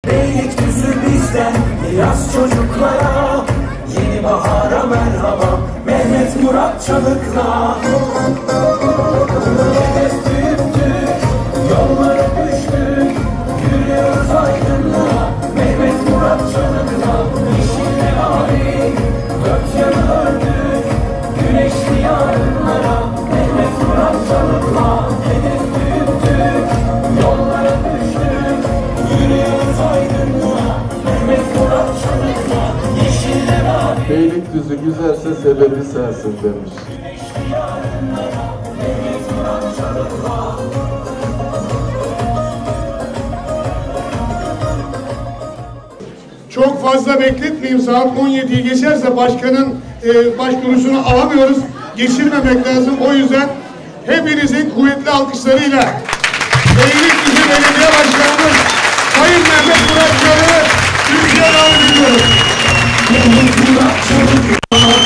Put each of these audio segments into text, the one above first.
Beylikdüzü bizden yaz çocuklara, yeni bahara merhaba Mehmet Murat Çalık'la. Hedef büyüktük, yollara düştük, yürüyoruz aydınlığa Mehmet Murat Çalık'la. Yeşille mavi, dört yanı ördük, güneşli yarınlara Mehmet Murat Çalık'la. Hedef büyüktük, yollara düştük, yürüyoruz aydınlığa Mehmet Murat Çalık'la. Yeşille mavi. Beylikdüzü güzelse sebebi sensin demiş. Çok fazla bekletmeyeyim, saat 17'yi geçerse başkanın başvurusunu alamıyoruz. Geçirmemek lazım. O yüzden hepinizin kuvvetli alkışlarıyla Beylikdüzü Belediye Başkanımız Sayın Mehmet Murat Çalık'ı Türkiye'ye davet ediyoruz. Mehmet Murat Çalık.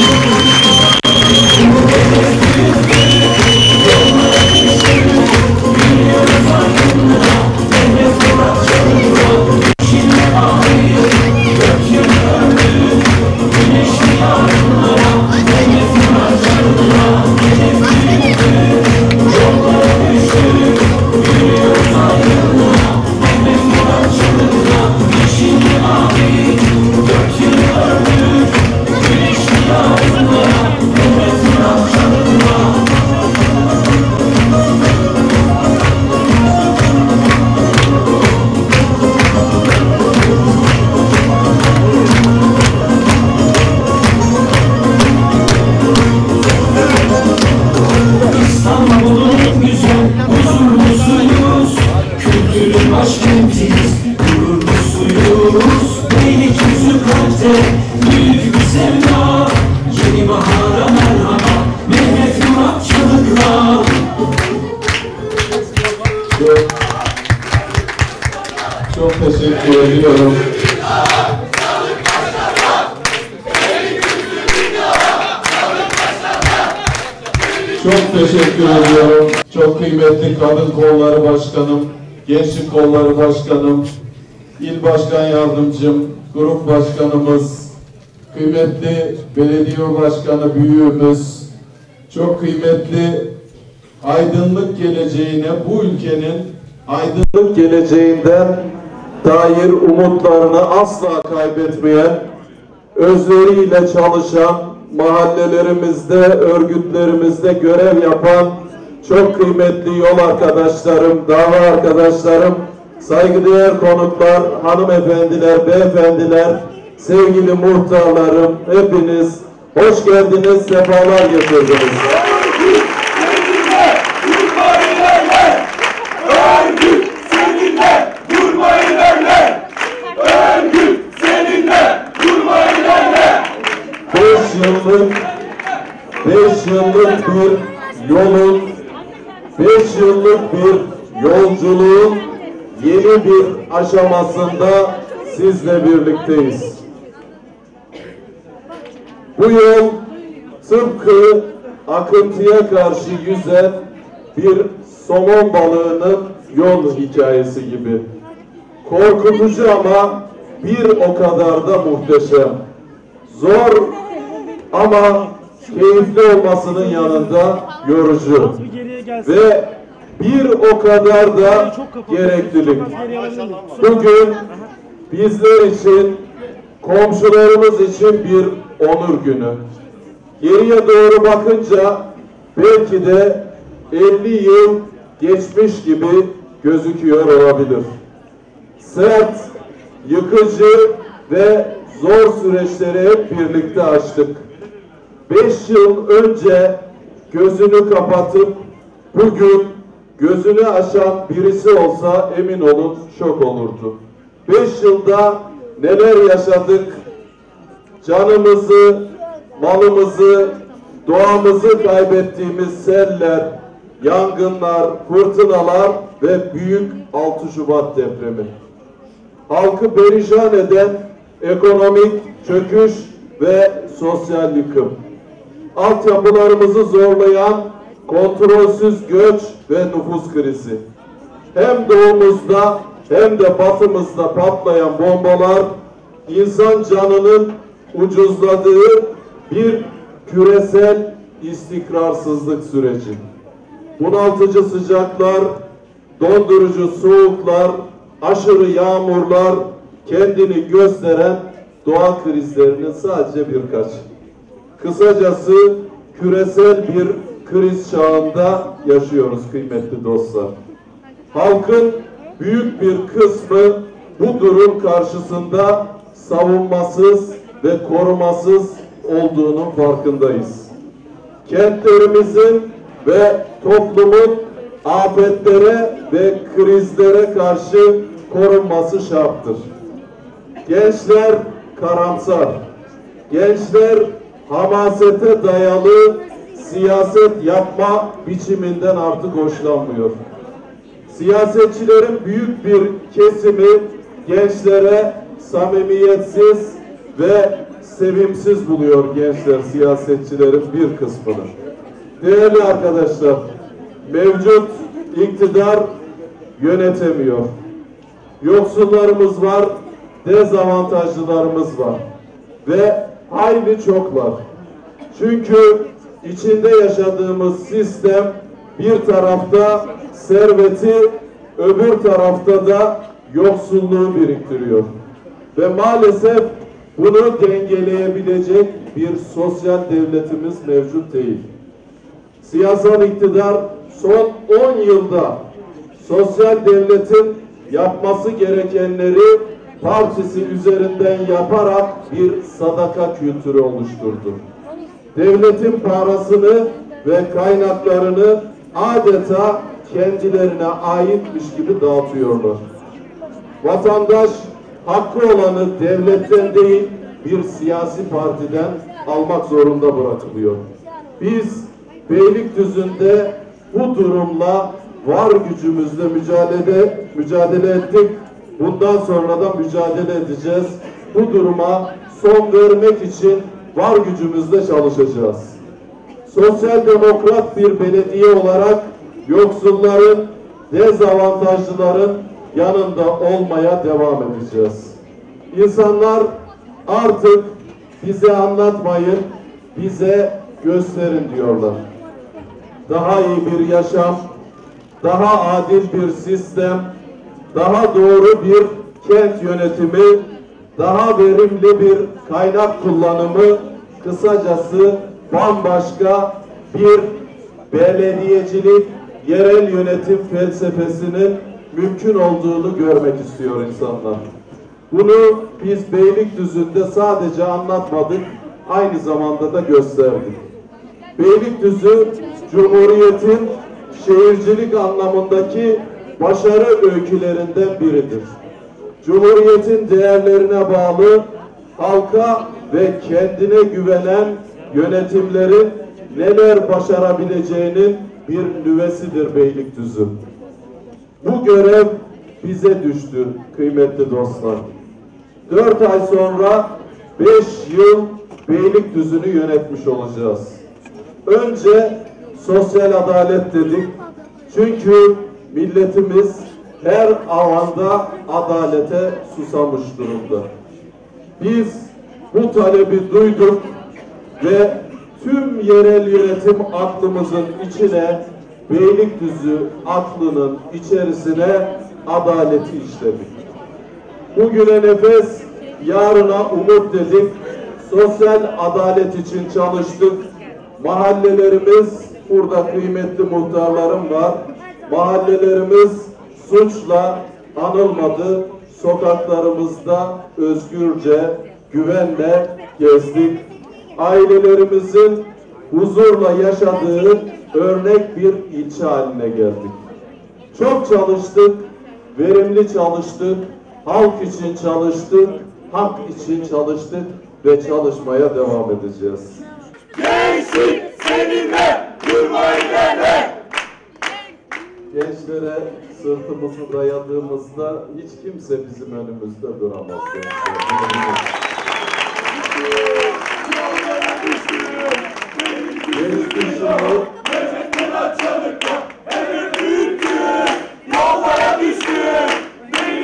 Başkentiz, gururlusuyuz, Beylikdüzü kalpte, büyük bir sevda, yeni bahara merhaba, Mehmet Murat Çalık'la. Çok teşekkür ediyorum. Çok teşekkür ediyorum. Çok kıymetli Kadın Kolları Başkanım, Gençlik Kolları Başkanım, İl Başkan Yardımcım, Grup Başkanımız, kıymetli Belediye Başkanı büyüğümüz, çok kıymetli aydınlık geleceğine, bu ülkenin aydınlık geleceğinden dair umutlarını asla kaybetmeyen, özleriyle çalışan, mahallelerimizde, örgütlerimizde görev yapan çok kıymetli yol arkadaşlarım, dava arkadaşlarım, saygıdeğer konuklar, hanımefendiler, beyefendiler, sevgili muhtarlarım, hepiniz hoş geldiniz, sefalar getirdiniz. Örgüt seninle, durma ilerle. Örgüt seninle, durma ilerle. 5 yıllık bir yolun, 5 yıllık bir yolculuğun yeni bir aşamasında sizle birlikteyiz. Bu yol tıpkı akıntıya karşı yüzen bir somon balığının yol hikayesi gibi. Korkutucu ama bir o kadar da muhteşem. Zor ama keyifli olmasının yanında yorucu ve bir o kadar da gereklilik. Bugün bizler için, komşularımız için bir onur günü. Geriye doğru bakınca belki de 50 yıl geçmiş gibi gözüküyor olabilir. Sert, yıkıcı ve zor süreçleri hep birlikte aştık. 5 yıl önce gözünü kapatıp bugün gözünü açan birisi olsa emin olun şok olurdu. 5 yılda neler yaşadık? Canımızı, malımızı, doğamızı kaybettiğimiz seller, yangınlar, fırtınalar ve büyük 6 Şubat depremi. Halkı perişan eden ekonomik çöküş ve sosyal yıkım. Altyapılarımızı zorlayan kontrolsüz göç ve nüfus krizi. Hem doğumuzda hem de batımızda patlayan bombalar insan canının ucuzladığı bir küresel istikrarsızlık süreci. Bunaltıcı sıcaklar, dondurucu soğuklar, aşırı yağmurlar kendini gösteren doğa krizlerinin sadece birkaçı. Kısacası küresel bir kriz çağında yaşıyoruz kıymetli dostlar. Halkın büyük bir kısmı bu durum karşısında savunmasız ve korumasız olduğunun farkındayız. Kentlerimizin ve toplumun afetlere ve krizlere karşı korunması şarttır. Gençler karamsar, gençler hamasete dayalı siyaset yapma biçiminden artık hoşlanmıyor. Siyasetçilerin büyük bir kesimi gençlere samimiyetsiz ve sevimsiz buluyor gençler siyasetçilerin bir kısmını. Değerli arkadaşlar, mevcut iktidar yönetemiyor. Yoksullarımız var, dezavantajlılarımız var ve hayli çoklar. Çünkü içinde yaşadığımız sistem bir tarafta serveti, öbür tarafta da yoksulluğu biriktiriyor. Ve maalesef bunu dengeleyebilecek bir sosyal devletimiz mevcut değil. Siyasal iktidar son 10 yılda sosyal devletin yapması gerekenleri partisi üzerinden yaparak bir sadaka kültürü oluşturdu. Devletin parasını ve kaynaklarını adeta kendilerine aitmiş gibi dağıtıyorlar. Vatandaş hakkı olanı devletten değil bir siyasi partiden almak zorunda bırakılıyor. Biz Beylikdüzü'nde bu durumla var gücümüzle mücadele ettik. Bundan sonra da mücadele edeceğiz. Bu duruma son vermek için var gücümüzle çalışacağız. Sosyal demokrat bir belediye olarak yoksulların, dezavantajlıların yanında olmaya devam edeceğiz. İnsanlar artık bize anlatmayın, bize gösterin diyorlar. Daha iyi bir yaşam, daha adil bir sistem, daha doğru bir kent yönetimi, daha verimli bir kaynak kullanımı, kısacası bambaşka bir belediyecilik, yerel yönetim felsefesinin mümkün olduğunu görmek istiyor insanlar. Bunu biz Beylikdüzü'nde sadece anlatmadık, aynı zamanda da gösterdik. Beylikdüzü, Cumhuriyet'in şehircilik anlamındaki başarı öykülerinden biridir. Cumhuriyet'in değerlerine bağlı, halka ve kendine güvenen yönetimlerin neler başarabileceğinin bir nüvesidir Beylikdüzü. Bu görev bize düştü kıymetli dostlar. 4 ay sonra 5 yıl Beylikdüzü'nü yönetmiş olacağız. Önce sosyal adalet dedik. Çünkü milletimiz her alanda adalete susamış durumda. Biz bu talebi duyduk ve tüm yerel yönetim aklımızın içine, Beylikdüzü aklının içerisine adaleti işledik. Bugüne nefes, yarına umut dedik. Sosyal adalet için çalıştık. Mahallelerimiz, burada kıymetli muhtarlarım var. Mahallelerimiz suçla anılmadı. Sokaklarımızda özgürce, güvenle gezdik. Ailelerimizin huzurla yaşadığı örnek bir ilçe haline geldik. Çok çalıştık, verimli çalıştık, halk için çalıştık, hak için çalıştık ve çalışmaya devam edeceğiz. Gençlik seninle, durma ilerle. Gençlere sırtımızı dayadığımızda hiç kimse bizim önümüzde duramaz. Mecettin açılıkta, emir büyüktür, yollara düştüm.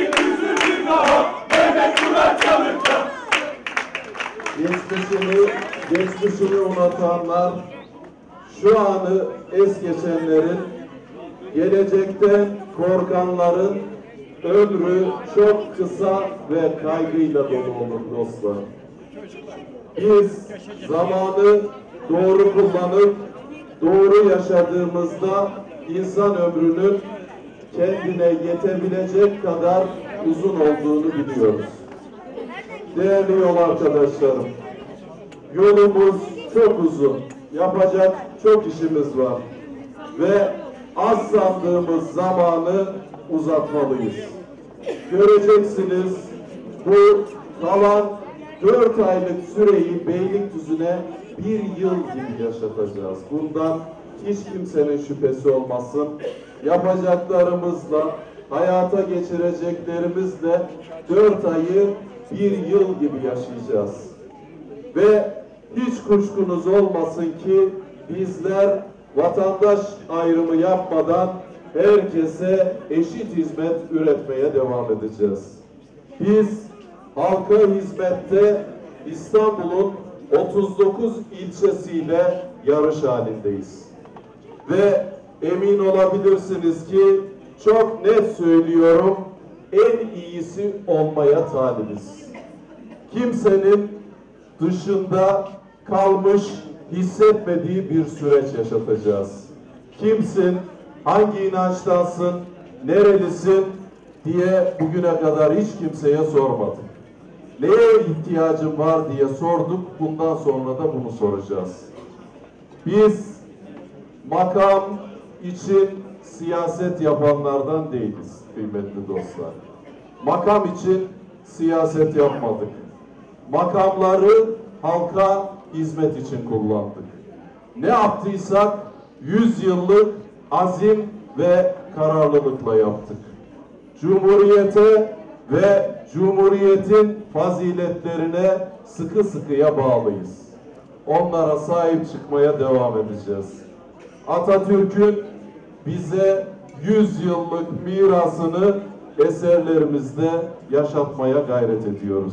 geçmişini unutanlar, şu anı es geçenlerin, gelecekten korkanların ömrü çok kısa ve kaygıyla dolu olur dostlar. Biz zamanı doğru kullanıp doğru yaşadığımızda insan ömrünün kendine yetebilecek kadar uzun olduğunu biliyoruz. Değerli yol arkadaşlarım, yolumuz çok uzun, yapacak çok işimiz var ve az sandığımız zamanı uzatmalıyız. Göreceksiniz, bu kalan 4 aylık süreyi Beylikdüzü'ne bir yıl gibi yaşatacağız. Bundan hiç kimsenin şüphesi olmasın. Yapacaklarımızla, hayata geçireceklerimizle 4 ayı bir yıl gibi yaşayacağız. Ve hiç kuşkunuz olmasın ki bizler vatandaş ayrımı yapmadan herkese eşit hizmet üretmeye devam edeceğiz. Biz halka hizmette İstanbul'un 39 ilçesiyle yarış halindeyiz. Ve emin olabilirsiniz ki çok net söylüyorum, en iyisi olmaya talibiz. Kimsenin dışında kalmış hissetmediği bir süreç yaşatacağız. Kimsin, hangi inançtansın, nerelisin diye bugüne kadar hiç kimseye sormadık. Neye ihtiyacın var diye sorduk, bundan sonra da bunu soracağız. Biz makam için siyaset yapanlardan değiliz kıymetli dostlar. Makam için siyaset yapmadık. Makamları halka hizmet için kullandık. Ne yaptıysak 100 yıllık azim ve kararlılıkla yaptık. Cumhuriyete ve Cumhuriyetin faziletlerine sıkı sıkıya bağlıyız. Onlara sahip çıkmaya devam edeceğiz. Atatürk'ün bize 100 yıllık mirasını eserlerimizde yaşatmaya gayret ediyoruz.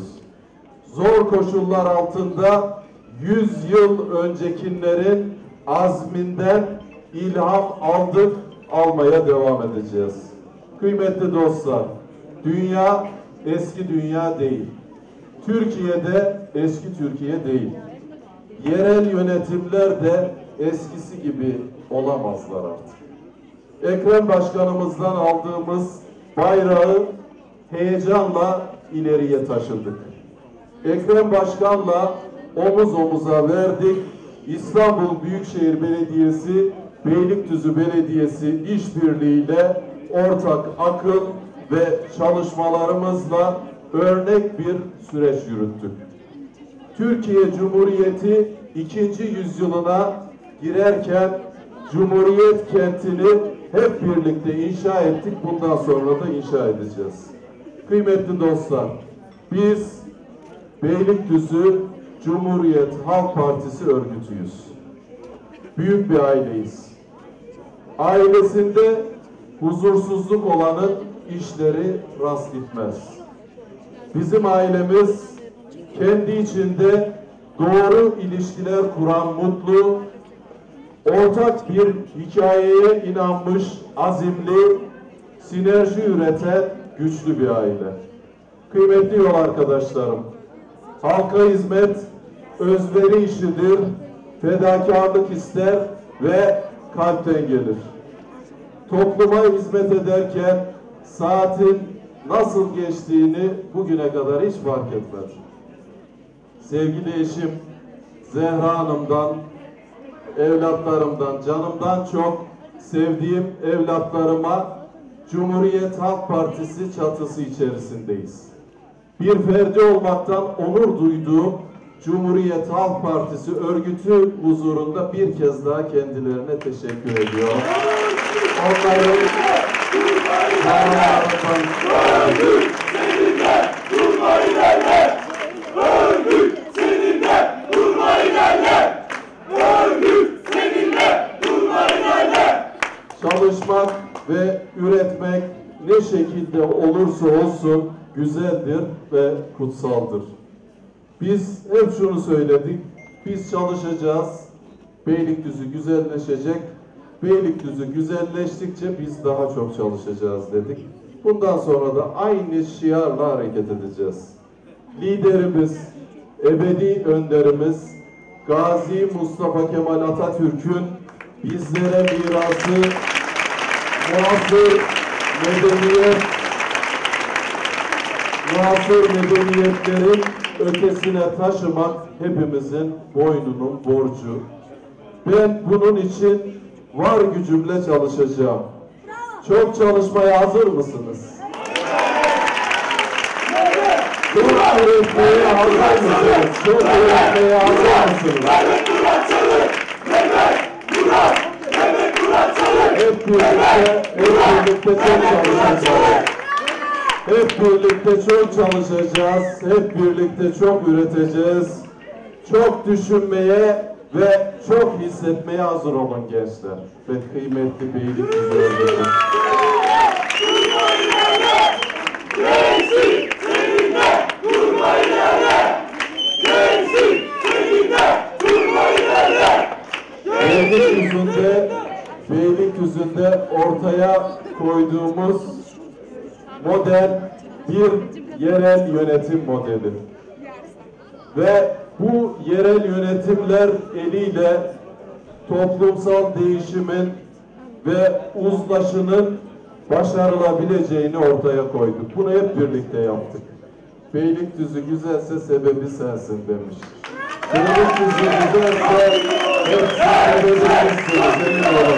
Zor koşullar altında 100 yıl öncekilerin azminden ilham aldık, almaya devam edeceğiz. Kıymetli dostlar, dünya eski dünya değil. Türkiye'de eski Türkiye değil. Yerel yönetimler de eskisi gibi olamazlar artık. Ekrem Başkanımızdan aldığımız bayrağı heyecanla ileriye taşıdık. Ekrem Başkan'la omuz omuza verdik. İstanbul Büyükşehir Belediyesi, Beylikdüzü Belediyesi işbirliğiyle ortak akıl ve çalışmalarımızla örnek bir süreç yürüttük. Türkiye Cumhuriyeti 2. yüzyılına girerken Cumhuriyet kentini hep birlikte inşa ettik. Bundan sonra da inşa edeceğiz. Kıymetli dostlar, biz Beylikdüzü Cumhuriyet Halk Partisi örgütüyüz. Büyük bir aileyiz. Ailesinde huzursuzluk olanın işleri rast gitmez. Bizim ailemiz kendi içinde doğru ilişkiler kuran mutlu, ortak bir hikayeye inanmış, azimli, sinerji üreten güçlü bir aile. Kıymetli yol arkadaşlarım, halka hizmet özveri işidir, fedakarlık ister ve kalpten gelir. Topluma hizmet ederken saatin nasıl geçtiğini bugüne kadar hiç fark etmedim. Sevgili eşim Zehra Hanım'dan, evlatlarımdan, canımdan çok sevdiğim evlatlarıma Cumhuriyet Halk Partisi çatısı içerisindeyiz. Bir ferdi olmaktan onur duyduğum Cumhuriyet Halk Partisi örgütü huzurunda bir kez daha kendilerine teşekkür ediyorum. Onların Örgüt seninle durma ilerle. Örgüt seninle durma ilerle. Örgüt seninle durma ilerle. çalışmak ve üretmek ne şekilde olursa olsun güzeldir ve kutsaldır. Biz hep şunu söyledik, biz çalışacağız, Beylikdüzü güzelleşecek, Beylikdüzü güzelleştikçe biz daha çok çalışacağız dedik. Bundan sonra da aynı şiarla hareket edeceğiz. Liderimiz, ebedi önderimiz, Gazi Mustafa Kemal Atatürk'ün bizlere mirası, muasır medeniyetlerin ötesine taşımak hepimizin boynunun borcu. Ben bunun için var gücümle çalışacağım. Çok çalışmaya hazır mısınız? Çok üretmeye hazır mısınız? Çok üretmeye hazır mısınız? Hep birlikte çok çalışacağız. Hep birlikte çok çalışacağız. Hep birlikte çok üreteceğiz. Çok düşünmeye ve çok hissetmeye hazır olun gençler. Ve kıymetli Beylikdüzü öğrenciler. Beylikdüzü'nde ortaya koyduğumuz model bir yerel yönetim modeli. Ve bu yerel yönetimler eliyle toplumsal değişimin ve uzlaşının başarılabileceğini ortaya koyduk. Bunu hep birlikte yaptık. Beylikdüzü güzelse sebebi sensin demiş. Beylikdüzü güzelse hepsi sebebi sensin. Senin olun.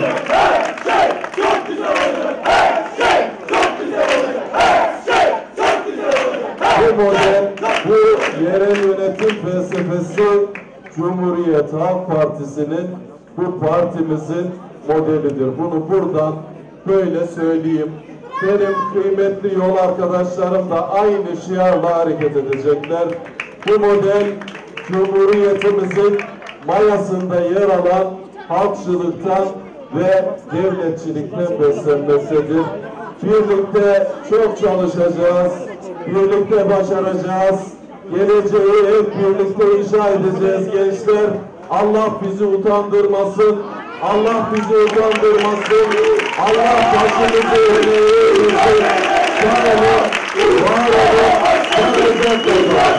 Bu model, bu yerel yönetim felsefesi Cumhuriyet Halk Partisi'nin, bu partimizin modelidir. Bunu buradan böyle söyleyeyim. Benim kıymetli yol arkadaşlarım da aynı şiarla hareket edecekler. Bu model Cumhuriyetimizin mayasında yer alan halkçılıktan ve devletçilikten beslenmektedir. Birlikte çok çalışacağız, birlikte başaracağız, geleceği hep birlikte inşa edeceğiz gençler. Allah bizi utandırmasın, Allah bizi utandırmasın, Allah başımızı öne eğmesin. Sağ olun, var olun, sağlıcakla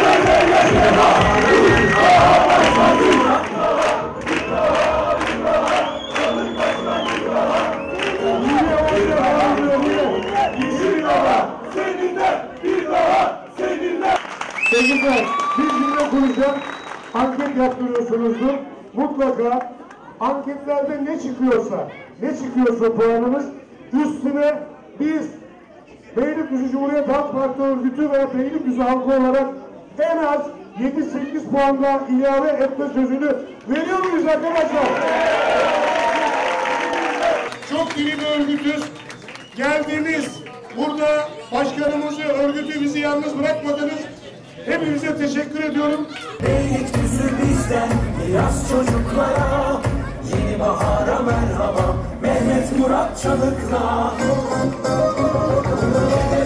Sevgililer, bir cümle kuracağım. Anket yaptırıyorsunuzdur. Mutlaka anketlerde ne çıkıyorsa puanımız üstüne biz Beylikdüzü Cumhuriyet Halk Parti örgütü ve Beylikdüzü halkı olarak en az 7-8 puan daha ilave etme sözünü veriyor muyuz arkadaşlar? Çok iyi bir örgütüz. Geldiniz. Burada başkanımızı, örgütü bizi yalnız bırakmadınız. Hepinize teşekkür ediyorum. Beylikdüzü bizden, yaz çocuklara, yeni bahara merhaba, Mehmet Murat Çalık'la.